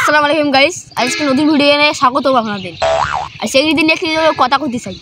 আসসালামু আলাইকুম গাইস, আজকে নতুন ভিডিও নিয়ে স্বাগত আপনাদের। আর সেই দিন একটি কথা কইতে চাই।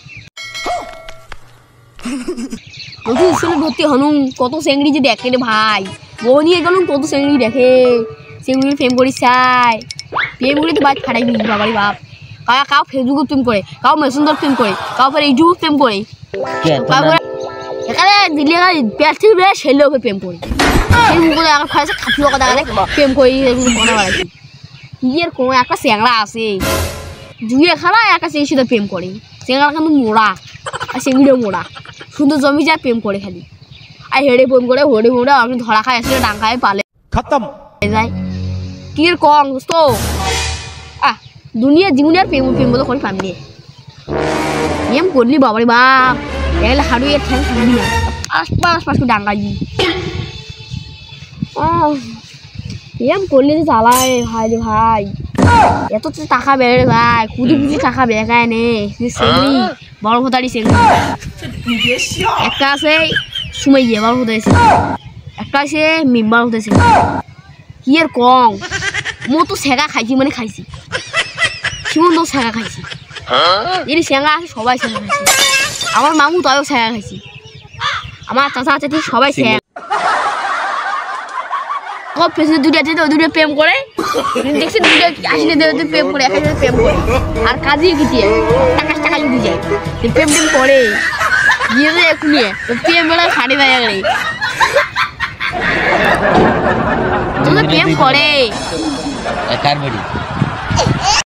নতুন স্কুলে ভর্তি হনুম কত চেংড়ি যে দেখে রে ভাই, বউ নিয়ে গেলুম কত চেংড়ি দেখে, চেংড়ি প্রেম করি চাই, প্রেম করে তো বাদ ফাটাই নি বাবারি বাপ। কাউ ফেসবুকে প্রেম করে, কাউ মেসেঞ্জার প্রেম করে, কাউ পরে ইউটিউব প্রেম করে, এখানে দিলে পেট থেকে বেড়ে ছেলেও প্রেম করে, সেই মুখে এখন খাইছে খাটিও কথা প্রেম করি মনে বাড়াইছি। নিজের কোনো একটা চ্যাংড়া আছে জুয়ে খেলা একটা সেই সাথে প্রেম করে, চ্যাংড়া কিন্তু মোড়া আর সেগুলো মোড়া সুন্দর জমি যায় প্রেম করে খালি আর হেড়ে প্রেম করে হড়ে মোড়া আপনি ধরা খায় আসলে ডাং খায় পালে খতম যায় কি কম দোস্ত। দুনিয়া জীবনের প্রেম প্রেম বলে করে পাবি প্রেম করলি বাবারে বাপ এগুলো হাড়ু এর ঠ্যাং থাকবি না পাশ ডাঙ্গাই প্রেম করলে যে জ্বালায় ভাই রে ভাই, এত টাকা বেড়ে ভাই কুদি টাকা বেড়ায় নে সেগুলি বড় ভোতারি সেগুলি একটা আছে সুমাই গিয়ে বড় ভোতারি একটা আছে মেম্বার হতেছে কি আর কম মো তো সেগা খাইছি মানে খাইছি সিমন তো সেগা খাইছি যদি সেগা আছে সবাই সেগা খাইছি, আমার মামু তাও সেগা খাইছি, আমার চাচা চাচি সবাই সেগা দুটো প্রেম করে দেখছি দুটো আসলে প্রেম করে এক প্রেম করে আর কাজে কি দিয়ে টাকা যদি যায় প্রেম টেম করে গিয়ে এখুনি প্রেম বেলা শাড়ি দেয় গেলে প্রেম করে।